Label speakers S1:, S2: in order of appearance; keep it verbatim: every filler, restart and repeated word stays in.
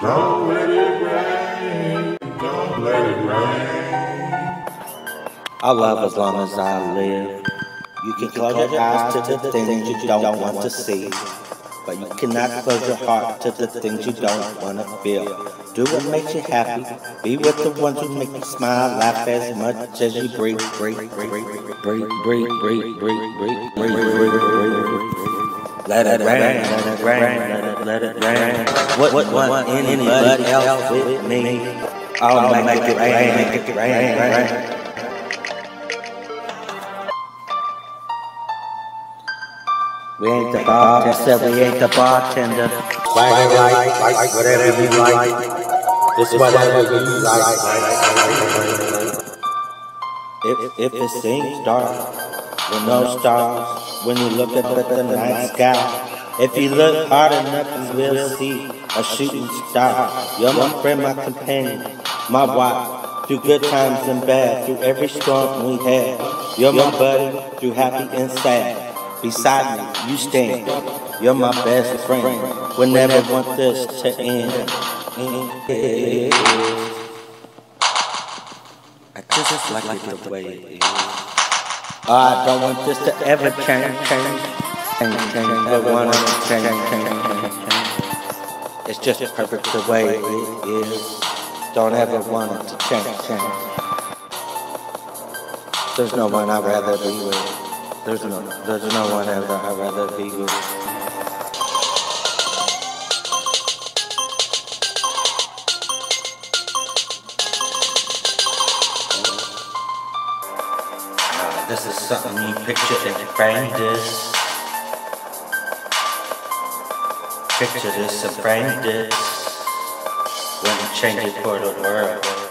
S1: Don't let it rain, don't let it rain.
S2: I'll love as long as I live. You can close your eyes to the things you don't want to see, but you cannot close your heart to the things you don't want to feel. Do what makes you happy. Be with the ones who make you smile. Laugh as much as you breathe, breathe, breathe, breathe, breathe, breathe, breathe, breathe, breathe, breathe, breathe. Let it rain, let it rain, let it, let it rain. Wouldn't want anybody else with me. I'll make it rain, make it rain, rain. We ain't the bartender, we ain't the bartender.
S1: Swag like, like whatever you like. It's whatever you like.
S2: If, if it seems dark, with no stars, when you look at the, the night sky, if you look hard enough, you will see a shooting star. You're my friend, my companion, my wife, through good times and bad, through every storm we had. You're my buddy, through happy and sad. Beside me, you stand. You're my best friend. We'll never want this to end. I just like it the way it is. I don't want this to ever change, change, change, change. I want it to change, change, change, change. It's just perfect the way it is. Don't ever want it to change, change. There's no one I'd rather be with. There's no, there's no one ever I'd rather be with. Uh, this is something you picture and frame this. Picture this and frame this. When you change it for the world.